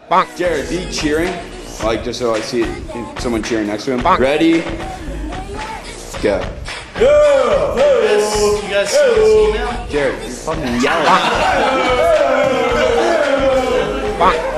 Bonk. Jared, be cheering. Like, just so I see someone cheering next to him. Bonk. Ready? Go. You guys see this email? Jared, you're fucking yelling. Bonk.